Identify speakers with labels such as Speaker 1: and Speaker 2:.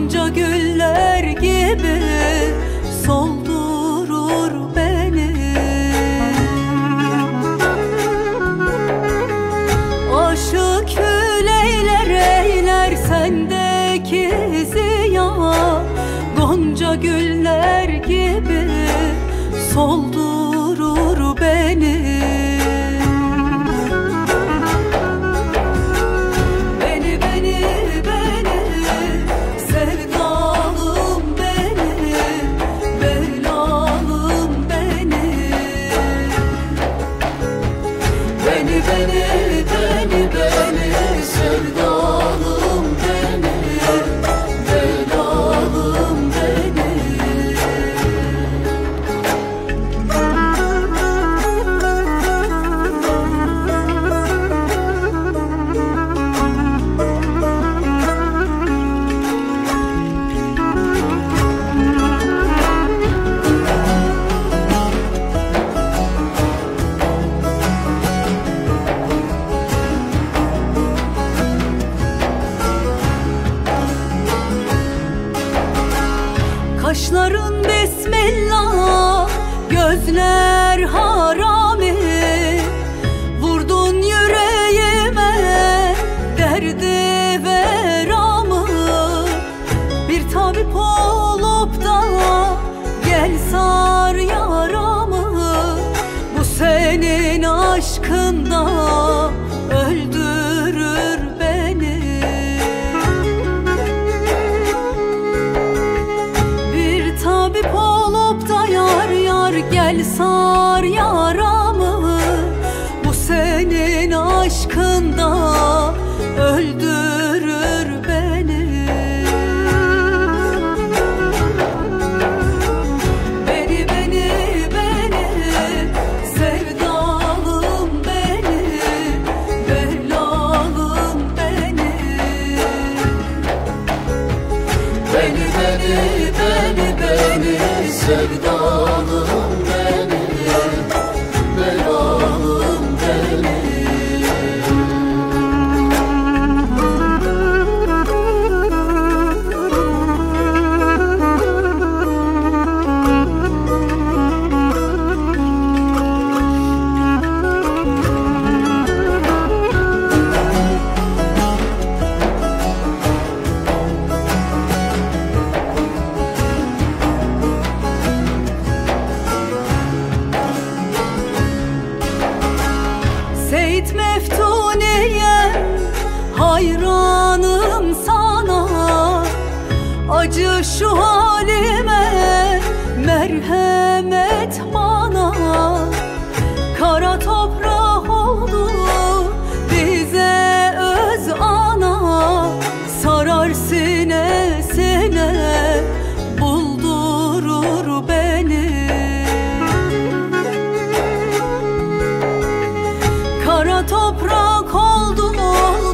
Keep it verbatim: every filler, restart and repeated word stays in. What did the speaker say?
Speaker 1: gonca güller gibi soldurur beni. Aşık küleyler eyler sendeki ziya, gonca güller gibi soldurur beni. Beni, beni, beni, sevdalım beni, belalım beni. Beni, beni, beni, beni, sevdalım beni, belalım beni. Kaşların bismillah, gözler harami. Vurdun yüreğime derdi veramı. Bir tabip olup da gel sar yaramı. Bu senin aşkında öldürür beni. Tabip olup da yar yar gel sar yaramı. Bu senin aşkında öldürür beni. Beni, beni, beni, sevdalım beni, belalım beni. Beni, beni, beni, beni, sevdalım beni, belalım beni. Seyit Meftuniye hayranım sana. Acı şu halime merhamet bana. Kara toprak oldu bize öz ana. Sarar sinesine buldurur beni. Kara toprak oldu